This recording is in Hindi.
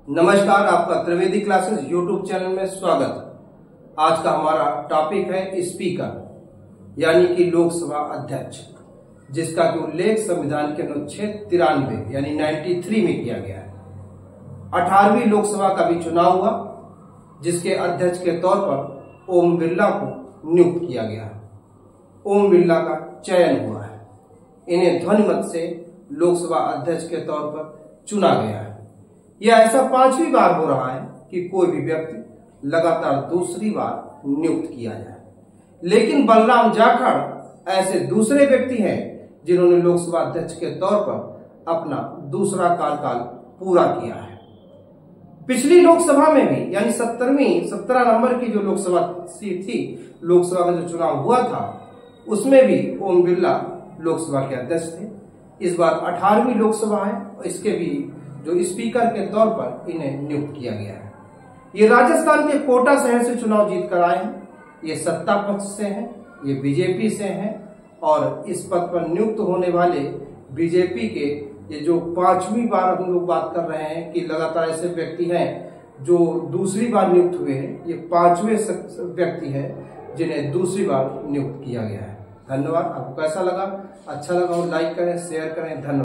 नमस्कार, आपका त्रिवेदी क्लासेस यूट्यूब चैनल में स्वागत। आज का हमारा टॉपिक है स्पीकर यानी कि लोकसभा अध्यक्ष, जिसका कि उल्लेख संविधान के अनुच्छेद 93 यानी 93 में किया गया है। 18वीं लोकसभा का भी चुनाव हुआ, जिसके अध्यक्ष के तौर पर ओम बिरला को नियुक्त किया गया है। ओम बिरला का चयन हुआ है। इन्हें ध्वनिमत से लोकसभा अध्यक्ष के तौर पर चुना गया है। यह ऐसा 5वीं बार हो रहा है कि कोई भी व्यक्ति लगातार दूसरी बार नियुक्त किया जाए, लेकिन बलराम जाखड़ ऐसे दूसरे व्यक्ति हैं जिन्होंने लोकसभा अध्यक्ष के तौर पर अपना दूसरा कार्यकाल पूरा किया है। पिछली लोकसभा में भी यानी 17 नंबर की जो लोकसभा सीट थी, लोकसभा का जो चुनाव हुआ था, उसमें भी ओम बिरला लोकसभा के अध्यक्ष थे। इस बार 18वीं लोकसभा है और इसके भी जो स्पीकर के तौर पर इन्हें नियुक्त किया गया है। ये राजस्थान के कोटा शहर से चुनाव जीत कर आए हैं। ये सत्ता पक्ष से हैं, ये बीजेपी से हैं और इस पद पर नियुक्त होने वाले बीजेपी के ये जो 5वीं बार हम लोग बात कर रहे हैं कि लगातार ऐसे व्यक्ति हैं जो दूसरी बार नियुक्त हुए हैं। ये 5वें व्यक्ति हैं जिन्हें दूसरी बार नियुक्त किया गया है। धन्यवाद। आपको कैसा लगा? अच्छा लगा और लाइक करें, शेयर करें। धन्यवाद।